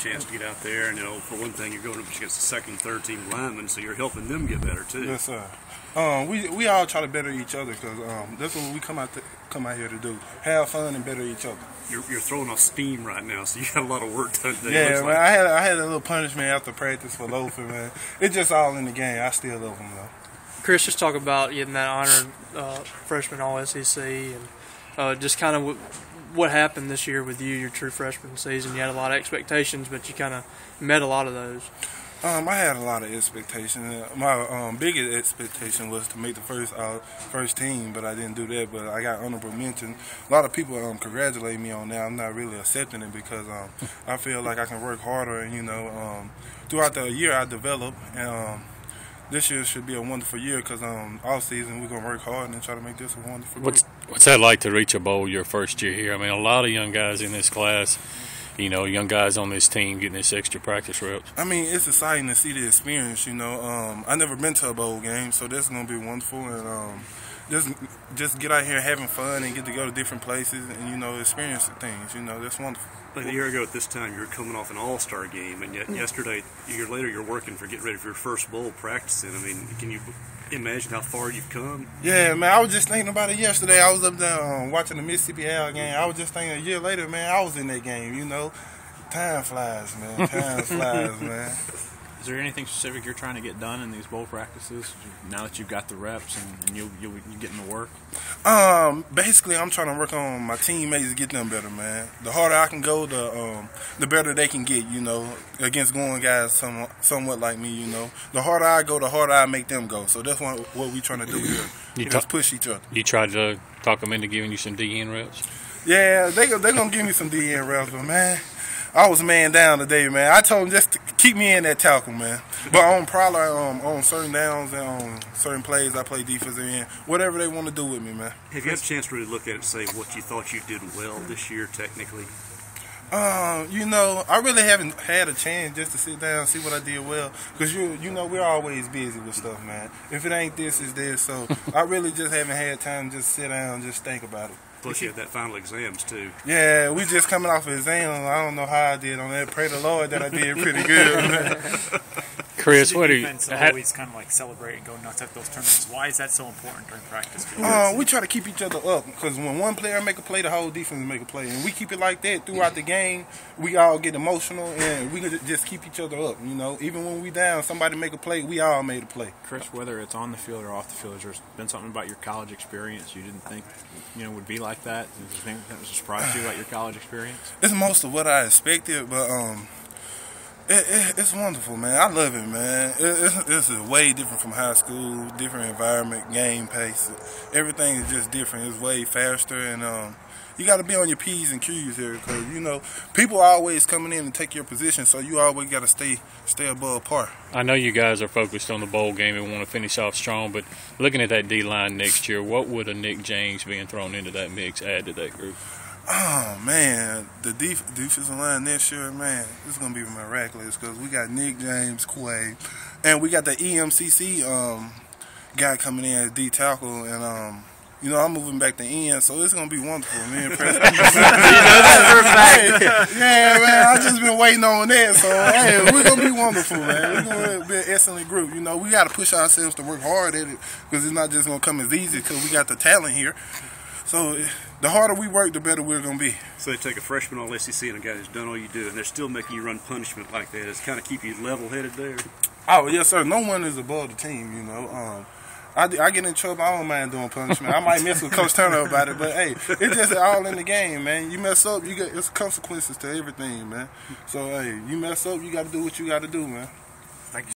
chance to get out there, and for one thing, you're going up against the second, third team linemen, so you're helping them get better too. Yes, sir. We all try to better each other because that's what we come out here to do: have fun and better each other. You're throwing off steam right now, so you got a lot of work done today. Yeah, man. I had a little punishment after practice for loafing, man. It's just all in the game. I still love them though. Chris, just talk about getting that honored freshman All-SEC and just kind of what happened this year with you, your true freshman season. You had a lot of expectations, but you kind of met a lot of those. I had a lot of expectations. My biggest expectation was to make the first team, but I didn't do that. But I got honorable mention. A lot of people congratulate me on that. I'm not really accepting it because I feel like I can work harder, and throughout the year I develop. And this year should be a wonderful year because all season we're gonna work hard and try to make this a wonderful year. What's that like to reach a bowl your first year here? I mean, a lot of young guys in this class. Young guys on this team getting this extra practice reps. I mean, it's exciting to see the experience, I never been to a bowl game, so that's going to be wonderful. And just get out here having fun and get to go to different places and, experience the things, that's wonderful. Like a year ago at this time, you were coming off an all-star game, and yet yesterday, a year later, you're working for getting ready for your first bowl practicing. I mean, can you imagine how far you've come? Yeah, man, I was just thinking about it yesterday. I was up there watching the Mississippi Al game. I was just thinking a year later, man, I was in that game, Time flies, man. Time flies, man. Is there anything specific you're trying to get done in these bowl practices now that you've got the reps and you're getting the work? Basically, I'm trying to work on my teammates to get them better, man. The harder I can go, the better they can get, against going guys somewhat like me, The harder I go, the harder I make them go. So that's what we're trying to do here. Just push each other. You tried to talk them into giving you some DN reps? Yeah, they're going to give me some DN reps, but, man, I was man down today, man. I told them just to keep me in that tackle, man. But on certain downs and on certain plays, I play defensive end. Whatever they want to do with me, man. Have you had a chance to really look at it and say what you thought you did well this year technically? I really haven't had a chance just to sit down and see what I did well. Because, we're always busy with stuff, man. If it ain't this, it's this. So I really just haven't had time to just sit down and just think about it. Plus, you had that final exams, too. Yeah, we just coming off of exams. I don't know how I did on that. Pray the Lord that I did pretty good. Chris, what are you... always kind of like celebrate and go nuts at those tournaments. Why is that so important during practice? We try to keep each other up because when one player make a play, the whole defense make a play. And we keep it like that throughout the game. We all get emotional and we just keep each other up, Even when we down, somebody make a play, we all made a play. Chris, whether it's on the field or off the field, has there been something about your college experience you didn't think, would be like that? Is there anything that was a surprise to you about your college experience? It's most of what I expected, but it's wonderful, man. I love it, man. It's way different from high school, different environment, game pace. Everything is just different. It's way faster, and you got to be on your P's and Q's here because, people are always coming in and take your position, so you always got to stay above par. I know you guys are focused on the bowl game and want to finish off strong, but looking at that D-line next year, what would a Nick James being thrown into that mix add to that group? Oh, man, the defensive line next year, man, it's going to be miraculous because we got Nick James, Quay, and we got the EMCC guy coming in as D-tackle, and, I'm moving back to end, so it's going to be wonderful. Me and Preston. Yeah, man, I've just been waiting on that, so, hey, we're going to be wonderful, man. We're going to be an excellent group. We got to push ourselves to work hard at it because it's not just going to come as easy because we got the talent here. So the harder we work, the better we're going to be. So they take a freshman All-SEC and a guy who's done all you do, and they're still making you run punishment like that. It's kind of keep you level-headed there. Oh, yes, sir. No one is above the team, I get in trouble. I don't mind doing punishment. I might mess with Coach Turner about it, but, hey, it's just all in the game, man. You mess up, it's consequences to everything, man. So, hey, you mess up, you got to do what you got to do, man. Thank you.